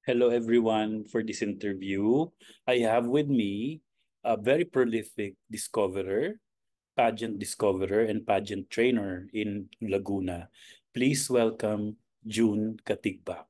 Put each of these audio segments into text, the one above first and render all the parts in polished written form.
Hello, everyone. For this interview, I have with me a very prolific discoverer, pageant discoverer, and pageant trainer in Laguna. Please welcome June Katigbak.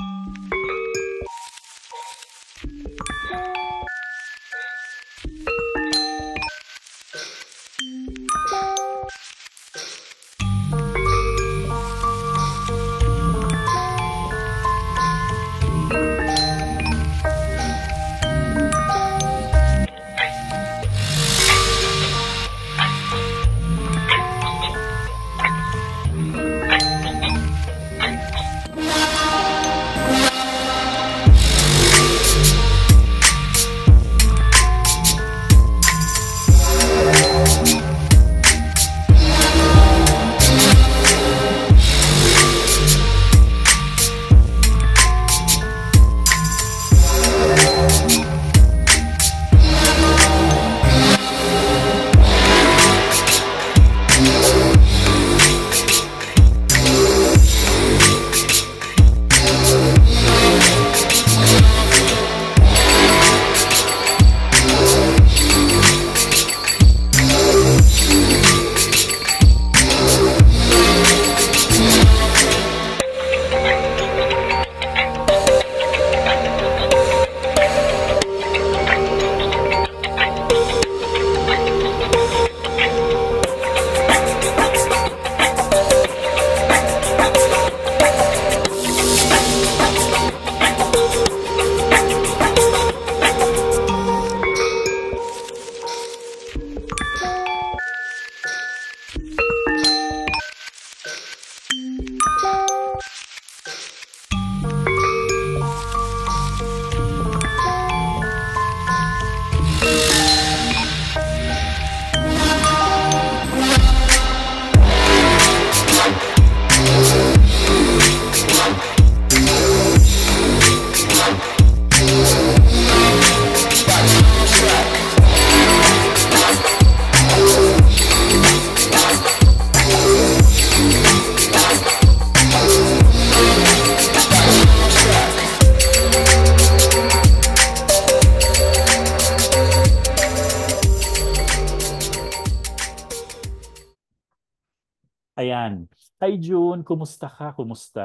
Ayan. Hi June, kumusta ka? Kumusta?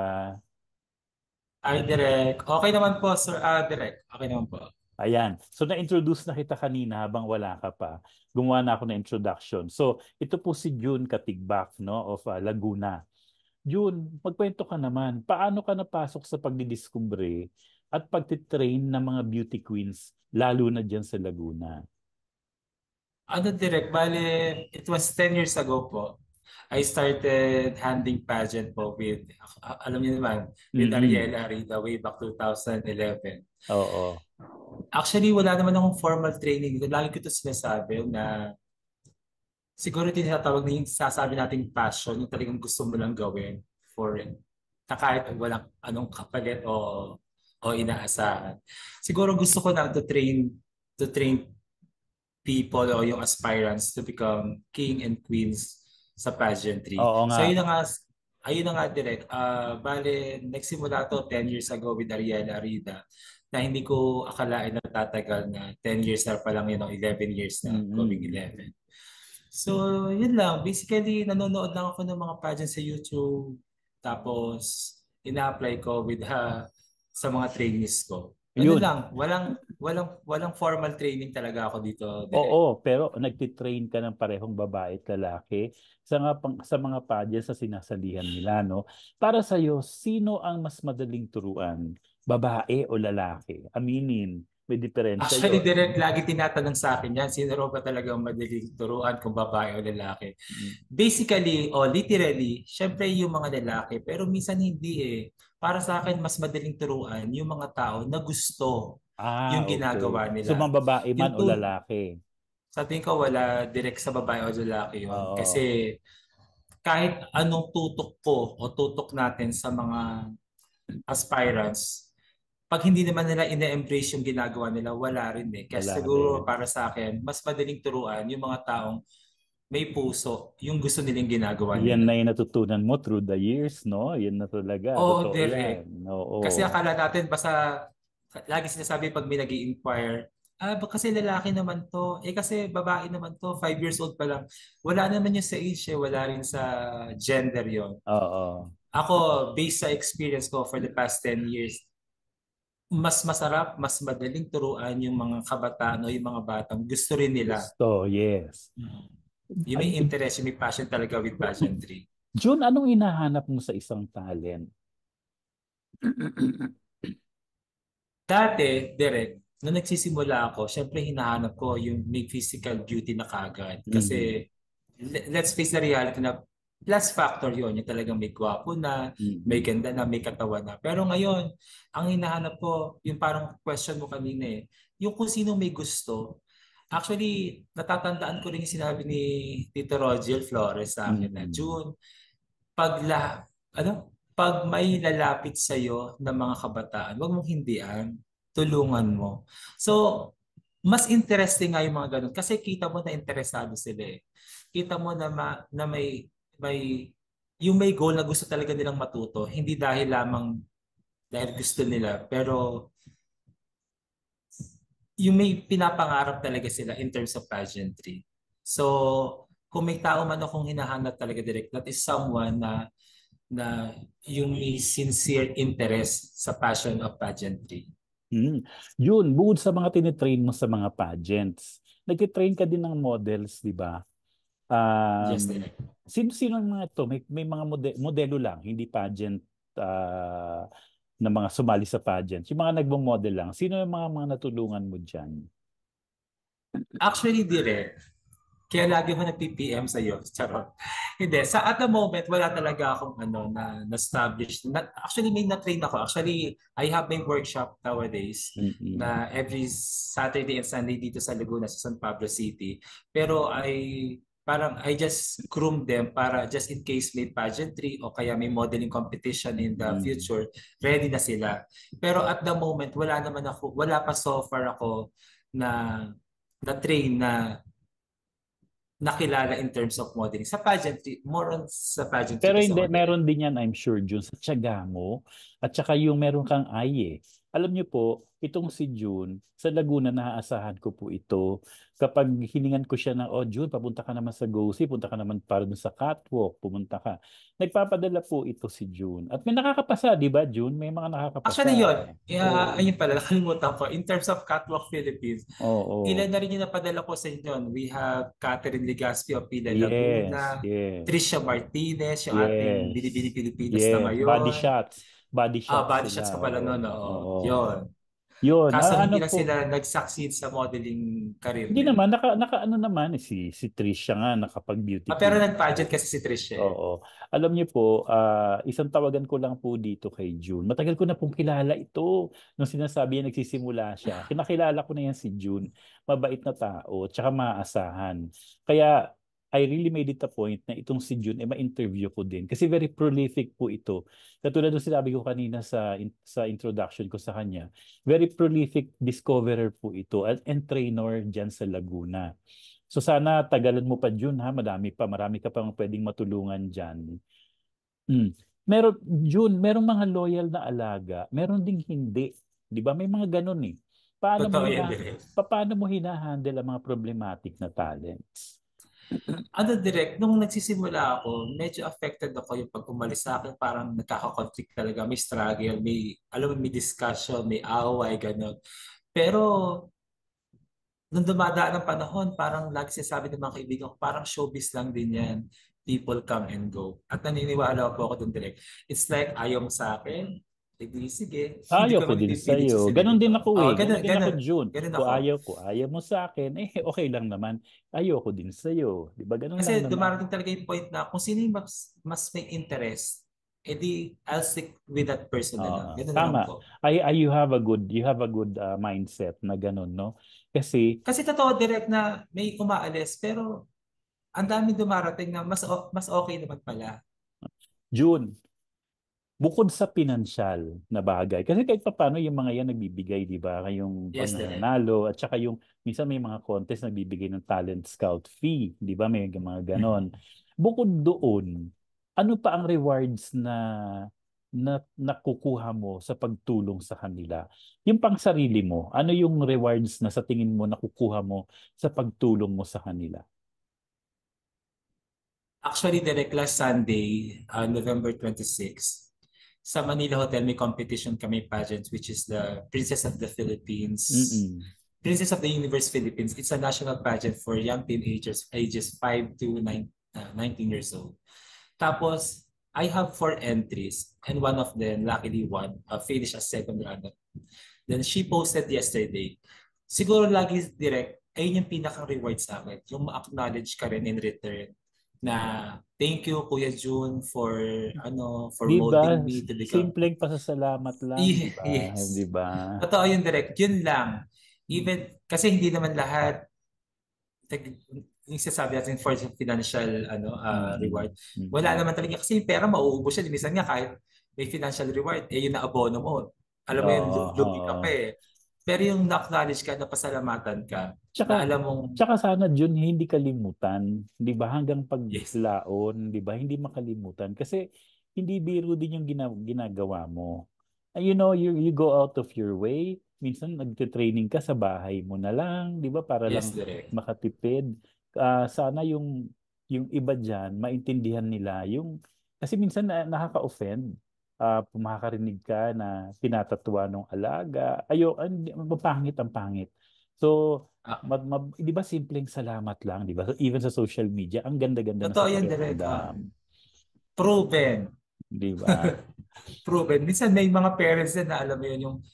Ay, Direk. Okay naman po, Sir. Direk. Okay naman po. Ayan. So na-introduce na kita kanina habang wala ka pa. Gumawa na ako ng introduction. So ito po si June Katigbak, no, of Laguna. June, magkwento ka naman. Paano ka napasok sa pagdidiskubre at pagtitrain ng mga beauty queens, lalo na dyan sa Laguna? Ano, Direk? Bale, it was 10 years ago po. I started handling pageant po with, alam niyo naman, with Mm-mm. Ariela Arida way back 2011. Oo. Actually, wala naman akong formal training dito. Lagi ko ito sinasabi na siguro tinatawag na yung sasabi nating passion, yung talagang gusto mo lang gawin for it. Na kahit walang anong kapalit o inaasahan. Siguro gusto ko lang to train people o yung aspirants to become king and queens sa pageantry. Oo nga. So ayun na nga direct. Bale, nagsimula to 10 years ago with Ariela Arida na hindi ko akalain na tatagal na 10 years na pa lang yun, o 11 years na, going Mm-mm. 11. So, yun lang. Basically, nanonood lang ako ng mga pageant sa YouTube. Tapos, ina-apply ko with sa mga trainees ko. Ganun Yun. lang. Walang formal training talaga ako dito, Oo, direct. pero nagtitrain ka ng parehong babae at lalaki sa mga pageants sa sinasalihan nila, no? Para sa'yo, sino ang mas madaling turuan? Babae o lalaki? Aminin, may diferensya Actually, yon. direct, lagi tinatanong sa akin yan, sino raw ba talagang madaling turuan kung babae o lalaki? Basically, o literally, syempre yung mga lalaki, pero minsan hindi eh. Para sa akin, mas madaling turuan yung mga tao na gusto Ah, yung okay. ginagawa So, nila. mga babae man Yung o tul lalaki? Sa tingin ko wala direct sa babae o lalaki yon. Kasi Oo. kahit anong tutok ko o tutok natin sa mga aspirants, pag hindi naman nila ine-embrace yung ginagawa nila, wala rin eh. Kaya Wala siguro rin. para sa akin, mas madaling turuan yung mga taong may puso, yung gusto nilang ginagawa Yan nila. na yung natutunan mo through the years, no? Yan na talaga. Oo, Totoo yan. direct. Oo. Kasi akala natin basta lagi sinasabi pag may nag-i-inquire, kasi lalaki naman to. Kasi babae naman to. 5 years old pa lang. Wala naman yun sa age eh. Wala rin sa gender yon. Oo. Ako, based sa experience ko for the past 10 years, mas masarap, mas madaling turuan yung mga kabataan o yung mga batang gusto rin nila. Gusto, yes. Mm. Yung may Ay, interest, yung may passion talaga with pageantry. June, anong hinahanap mo sa isang talent? Dati, direct, nung nagsisimula ako, syempre hinahanap ko yung may physical beauty na kagad. Mhm. Kasi let's face the reality na plus factor yon yung talagang may gwapo na, may Mhm. ganda na, may katawan na. Pero ngayon, ang hinahanap ko, yung parang question mo kanina yung kung sino may gusto. Actually, natatandaan ko rin yung sinabi ni Tito Roger Flores sa akin na, Mhm. June, pag pag may lalapit sa iyo ng mga kabataan, wag mong hindian, tulungan mo. So, mas interesting nga yung mga ganun kasi kita mo na interesado sila eh. Kita mo na, na may yung may goal na gusto talaga nilang matuto, hindi dahil lamang dahil gusto nila, pero yung may pinapangarap talaga sila in terms of pageantry. So, kung may tao man akong hinahanap talaga direct, that is someone na yung may sincere interest sa passion of pageantry. Yun, bukod sa mga tinitrain mo sa mga pageants, nagtitrain ka din ng models, di ba? Yes, Um, direct. sino ang mga to? May mga modelo lang, hindi pageant ah, na mga sumali sa pageant. Yung mga nagmo-model lang. Sino yung mga natulungan mo dyan? Actually, direct. Kaya lagi mo nag-PPM sa iyo. Charot. Hindi. At the moment, wala talaga akong na-establish. Actually, may na-train ako. Actually, I have my workshop nowadays Mm-mm. na every Saturday and Sunday dito sa Laguna, sa San Pablo City. Pero I just groom them para just in case may pageantry o kaya may modeling competition in the Mm. future, ready na sila. Pero at the moment, wala pa so far ako na na-train na nakilala in terms of modeling. Sa pageantry, more on sa pageantry Pero kasi hindi, ako direct. meron din yan, I'm sure, June, sa tiyaga mo. At saka yung meron kang eye eh. Alam niyo po, itong si June, sa Laguna, naaasahan ko po ito. Kapag hiningan ko siya na, oh June, papunta ka naman sa GOSI, punta ka naman para dun sa catwalk, pumunta ka. Nagpapadala po ito si June. At may nakakapasa, di ba, June? May mga nakakapasa. Actually, yun. Oo. Ayun pala, nakalimutan ko. In terms of Catwalk Philippines, Oo. ilan na rin yung napadala ko sa inyo. We have Catherine Legaspi of Pila Yes, Laguna, yes, Trisha Martinez, yung ating yes. Binibini Pilipinas na Yes, body ngayon. shots. Body shots Body shots sila. ka pala Oo. noon, oo. Oo. Yun. Yun, Kaso ano hindi lang po, sila nag-succeed sa modeling career hindi nila. naman, naka ano naman, si Trisha nga, nakapag-beauty Pero queen na nag-pageant po. kasi si Trisha eh. Oo. Alam niyo po, isang tawagan ko lang po dito kay June. Matagal ko na pong kilala ito. Nung sinasabi niya nagsisimula siya. Kinakilala ko na yan si June. Mabait na tao, tsaka maaasahan. Kaya, I really made it a point na itong si June, ma-interview ko din. Kasi very prolific po ito. Katulad ng sinabi ko kanina sa introduction ko sa kanya, very prolific discoverer po ito and trainer dyan sa Laguna. So sana tagalan mo pa June ha, marami ka pang pwedeng matulungan diyan. Mm. Meron June, merong mga loyal na alaga, meron ding hindi. 'Di ba? May mga ganun eh. Paano mo Totoo yan hina direct. paano mo hina-handle ang mga problematic na talents? Direct, nung nagsisimula ako, medyo affected ako yung pag umalis sa akin, parang nagkaka-conflict talaga, may struggle, alam mo, may discussion, may away, gano'n. Pero, nung dumadaan ng panahon, parang lagi sinasabi ng mga kaibigan ko, parang showbiz lang din yan. People come and go. At naniniwala po ako dun direct. It's like, ayaw mo sa akin, hindi sige, hindi Ayaw ko ko din magpipilit sa'yo. sa Ganon sinunod din ko. ako Oo, eh. Ganon ganun, din ako, ganun. June. Ganun Kung ako. ayaw mo sa akin, okay lang naman. Ayaw ko din sa'yo. Di ba? Ganon lang Kasi naman. dumarating talaga yung point na kung sino yung mas may interest, edi I'll stick with that person na lang. Ganun na lang Tama. po. You have a good mindset na ganon, no? Kasi Kasi totoo direct na may umaalis, pero ang dami dumarating na mas okay naman pala. June, bukod sa pinansyal na bagay, kasi kahit pa paano yung mga yan nagbibigay, di ba? Yung pag Yes, direct. nananalo, at saka yung, minsan may mga contest nagbibigay ng talent scout fee, di ba? May mga ganon. Bukod doon, ano pa ang rewards na nakukuha mo sa pagtulong sa kanila? Yung pang sarili mo, ano yung rewards na sa tingin mo nakukuha mo sa pagtulong mo sa kanila? Actually, direct last Sunday, November 26, sa Manila Hotel, may competition kami pageant, which is the Princess of the Philippines, Mm-mm. Princess of the Universe Philippines. It's a national pageant for young teenagers ages 5 to 19 years old. Tapos, I have four entries and one of them, luckily one, finished as second runner. Then she posted yesterday. Siguro lagi direct, ayun yung pinaka-reward sa akin. Yung ma-acknowledge ka rin in return na thank you Kuya June for for 'Di ba? molding me to become. Simpleng pasasalamat lang, 'di ba? 'Di Yes. ba? Totoo yun direct. Yun lang. Even kasi hindi naman lahat yung sinasabi natin for financial Mm-mm. reward. Wala Mm-mm. naman talaga kasi yung pera mauubos yan. Minsan nga kahit may financial reward, eh yun na abono mo. Alam mo yun, Oo, lugi ka pa oo. eh. Pero yung na-acknowledge ka, napasalamatan ka, Tsaka, na alam mong, tsaka sana Jun, hindi kalimutan, 'di ba? Hanggang yes, paglaon, 'di ba? Hindi makalimutan kasi hindi biro din yung ginagawa mo. You know, you go out of your way. Minsan nagte-training ka sa bahay mo na lang, 'di ba? Para yes, lang direct. makatipid. Sana yung iba diyan maintindihan nila yung kasi minsan nakaka-offend. Makakarinig ka na tinatatuwa ng alaga. Mapangit ang pangit. So, Ah, 'di ba simpleng salamat lang, 'di ba? So, even sa social media, ang ganda-ganda na totoo sa yan, direct. pakiramdam, Proven. 'di ba? Proven. Minsan may mga parents din na alam mo yun, yung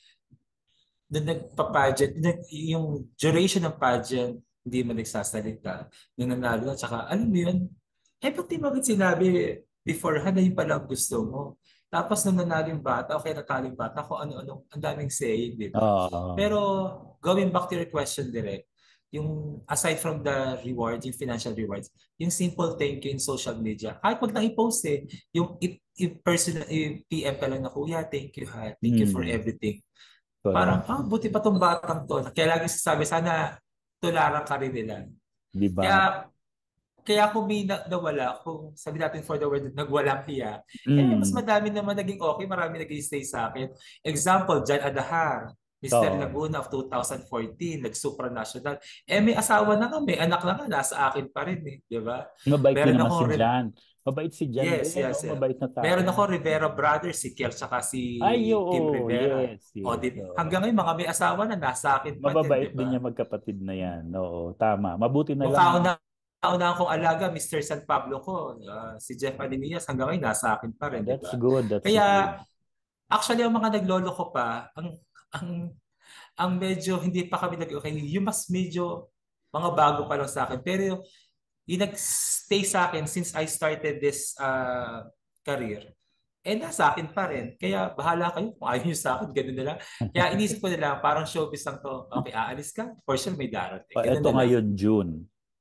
na nagpa-pageant, yung duration ng pageant, hindi man nagsasalita, nung nanalo na, tsaka alam mo yun, eh ba't di mo agad sinabi beforehand na yun pala ang gusto mo? Tapos nung nanalo yung bata, okay natalo yung bata, kung ano-ano, ang daming saying, di ba? Oo. Pero going back to your question direct, yung aside from the rewards, yung financial rewards, yung simple thank you in social media, kahit wag na i-post eh, yung personal, PM ka lang na, kuya, thank you ha, thank you for Mm, everything. correct. Parang, buti pa tong batang to. Kaya lagi sasabi, sana tularan ka rin nila. 'Di ba? Kaya, kaya kung may nawala, kung sabi natin for the word, nagwalang hiya, eh, mas Mm. madami naman naging okay, marami naging stay sa akin. Example, Jan Adahar, Mr. Oo. Laguna of 2014, nag-supranational. Eh, may asawa na nga, may anak na nga, nasa akin pa rin eh, di ba? Mabait din Meron naman si akong Jan. Mabait si Jan yes, din, yes, oh. yes. Mabait na Meron tao. ako Rivera Brothers, si Kier tsaka si Ay, Tim oo. Rivera. Yes, O, yes. Oo. hanggang ngayon, mga may asawa na nasa akin pa din, Mababait di din ba? niya magkapatid na yan. Oo, tama. Mabuti na Yung lang. kauna kong alaga, Mr. San Pablo ko, si Jeff Animias, hanggang ngayon nasa akin pa rin, di That's ba? good. That's Kaya, good. actually, ang mga naglolo ko pa, ang, ang medyo hindi pa kami nag-okay, yung mas medyo mga bago pa lang sa akin. Pero yung nag-stay sa akin since I started this career, eh nasa akin pa rin. Kaya bahala kayo kung ayaw nyo sa akin, ganun na lang. Kaya inisip ko na lang, parang showbiz lang to. Okay, aalis ka, for sure may darating. Ganun Ito na lang. ngayon, June.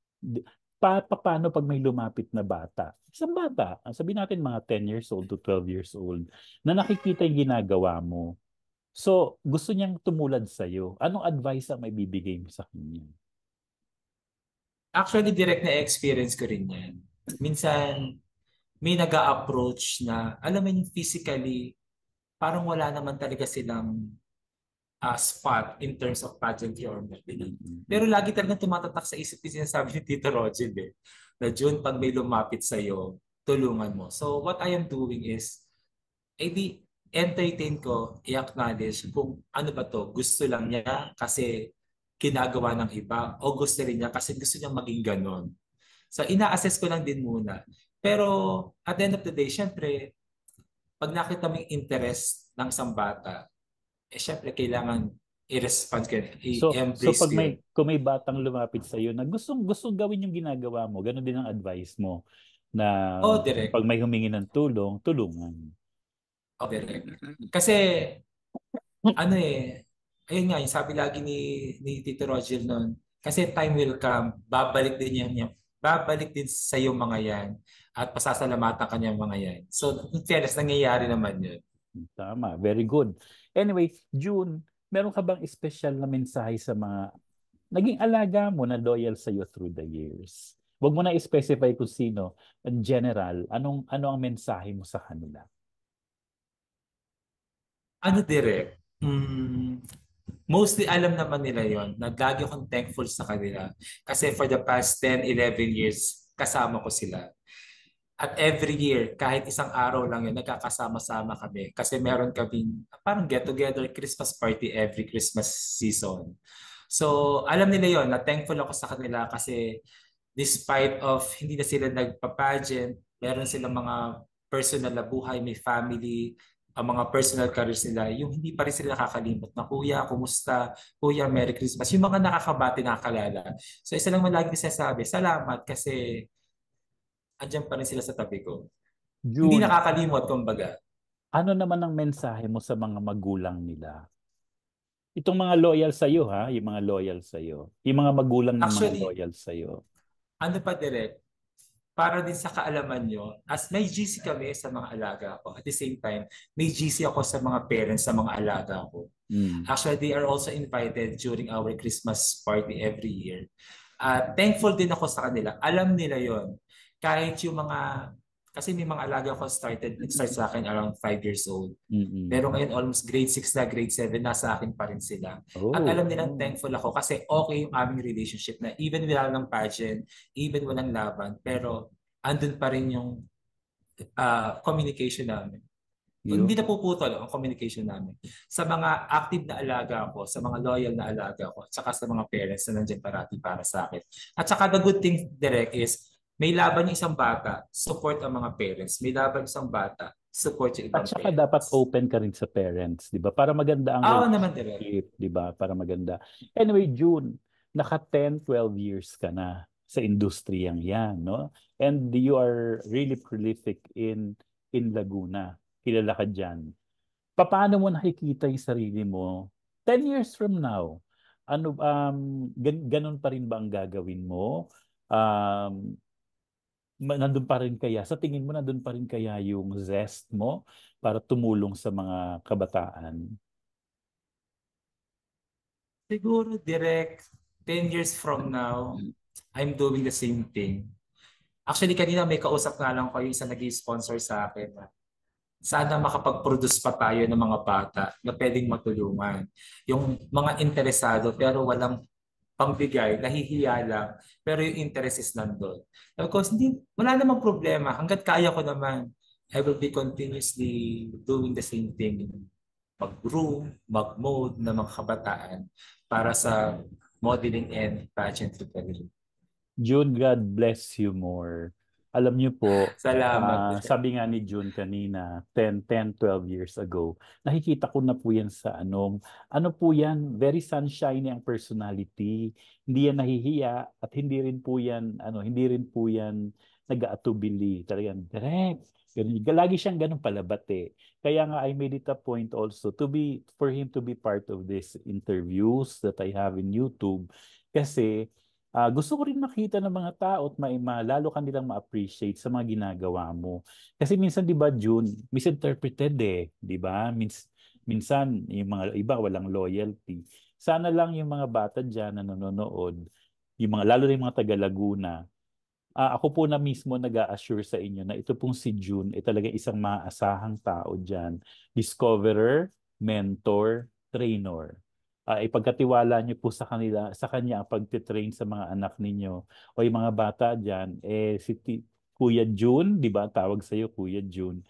Paano pag may lumapit na bata? Isang bata, sabihin natin mga 10 years old to 12 years old, na nakikita yung ginagawa mo. So, gusto niyang tumulad sa'yo. Anong advice ang may bibigay mo sa kanya? Actually, direct na experience ko rin yan. Minsan, may nag approach na, alam mo yung physically, parang wala naman talaga silang spot in terms of pageantry or modeling. Pero Mm-mm. lagi talagang tumatatak sa isip ko sinasabi ni Tito Roger eh, na June, pag may lumapit sa'yo, tulungan mo. So what I am doing is, di entertain ko, i-acknowledge kung ano ba to, gusto lang niya kasi ginagawa ng iba o gusto rin niya kasi gusto niya maging ganon. So ina-assess ko lang din muna. Pero at the end of the day, syempre, pag nakita mo yung interest ng isang bata, eh syempre kailangan i-respond ko, So i-embrace pag ko yun. kung may batang lumapit sa iyo na gustong gawin yung ginagawa mo, ganun din ang advice mo na Oh, direct. pag may humingi ng tulong, tulungan. Oh, direct. Kasi, ano eh, ayun nga, yung sabi lagi ni Tito Roger noon, kasi time will come, babalik din yan, babalik din sa iyo mga yan at pasasalamatan ka niya mga yan. So, in fairness, nangyayari naman yun. Tama, very good. Anyway, June, meron ka bang special na mensahe sa mga naging alaga mo na loyal sa iyo through the years? Huwag mo na i-specify kung sino. In general, ano ang mensahe mo sa kanila? Ano direct? Mostly alam naman nila yon na lagi akong thankful sa kanila. Kasi for the past 10, 11 years, kasama ko sila. At every year, kahit isang araw lang yun, nagkakasama-sama kami. Kasi meron kaming parang get-together Christmas party every Christmas season. So, alam nila yon na thankful ako sa kanila kasi despite of hindi na sila nagpa-pageant, meron silang mga personal na buhay, may family, ang mga personal careers nila, yung hindi pa rin sila nakakalimot na, Kuya, kumusta? Kuya, Merry Christmas. Yung mga nakakabati, nakakalala. So isa lang man lagi sinasabi, salamat kasi andyan pa rin sila sa tabi ko. Hindi June, nakakalimot, kumbaga. ano naman ang mensahe mo sa mga magulang nila? Itong mga loyal sa iyo ha, yung mga loyal sa iyo. Yung mga magulang ng mga Actually, loyal sa iyo. ano pa direct, para din sa kaalaman nyo, as may GC kami sa mga alaga ko, at the same time, may GC ako sa mga parents sa mga alaga ko. Mm. Actually, they are also invited during our Christmas party every year. Thankful din ako sa kanila. Alam nila yon. Kahit yung mga, kasi may mga alaga ko nag-start sa akin around 5 years old. Mm-mm. Pero ngayon almost grade 6 na, grade 7 nasa akin pa rin sila. At Oh, alam nilang oh. thankful ako kasi okay yung aming relationship na even wala ng pageant, even walang laban, pero andun pa rin yung communication namin. Hindi Yun. na puputol ang communication namin. Sa mga active na alaga ko, sa mga loyal na alaga ko, at saka sa mga parents na nandiyan parati para sa akin. At saka the good thing, Direk, is may laban yung isang bata, support ang mga parents. May laban isang bata, support yung At ibang saka dapat parents. open ka rin sa parents, 'di ba? Para maganda ang Oo naman, Direk. relationship, 'di ba? Para maganda. Anyway, June, naka 10, 12 years ka na sa industriyang 'yan, no? And you are really prolific in Laguna. Kilala ka diyan. Paano mo nakikita yung sarili mo 10 years from now? Ano ganun pa rin ba ang gagawin mo? Um, nandun pa rin kaya, sa tingin mo nandun pa rin kaya yung zest mo para tumulong sa mga kabataan? Siguro, Direk, 10 years from now, I'm doing the same thing. Actually, kanina may kausap nga lang ko yung isa nag-sponsor sa akin. Sana makapag-produce pa tayo ng mga bata na pwedeng matulungan. Yung mga interesado pero walang pangbigay, nahihiya lang, pero yung interest is nandun. Because hindi, wala namang problema. Hanggat kaya ko naman, I will be continuously doing the same thing. Mag-groom, mag-mold ng mga kabataan para sa modeling and pageantry career. June, God bless you more. Alam niyo po, Salamat. sabi nga ni June kanina, 12 years ago, nakikita ko na po yan sa ano po yan, very sunshiny ang personality. Hindi yan nahihiya at hindi rin po yan, hindi rin po yan nag-aatubili. Talagang direct. Ganun. Lagi siyang ganun palabat eh. Kaya nga I made it a point also for him to be part of these interviews that I have in YouTube. Kasi gusto ko rin makita ng mga tao at lalo kanilang ma-appreciate sa mga ginagawa mo. Kasi minsan 'di ba June, misinterpreted eh, 'di ba? Minsan yung mga iba walang loyalty. Sana lang yung mga bata diyan na nanonood, yung mga lalo na yung mga taga Laguna. Ako po na mismo nag-a-assure sa inyo na ito pong si June ay talaga isang maaasahang tao diyan. Discoverer, mentor, trainer. Ipagkatiwala niyo po sa kanya ang pagtitrain sa mga anak ninyo o yung mga bata diyan Kuya June, 'di ba? Tawag sa iyo Kuya June.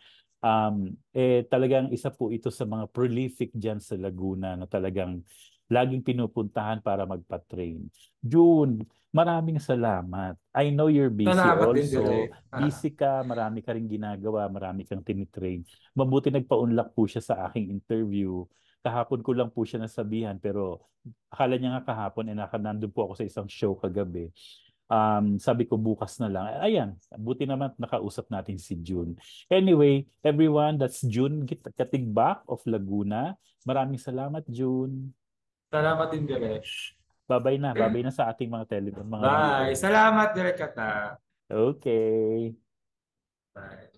Talagang isa po ito sa mga prolific diyan sa Laguna na talagang laging pinupuntahan para magpa-train. June, maraming salamat. I know you're busy Salamat din, also. Direk. Busy ka, marami ka rin ginagawa, marami kang tinitrain. Mabuti nagpaunlak po siya sa aking interview. Kahapon ko lang po siya nasabihan pero akala niya nga kahapon nandun po ako sa isang show kagabi. Sabi ko bukas na lang. Ayan, buti naman nakausap natin si June. Anyway, everyone, that's June Katigbak of Laguna. Maraming salamat, June. Salamat din, Direk. Babay na sa ating mga Bye. viewers. Salamat, Direk Kata. Okay. Bye.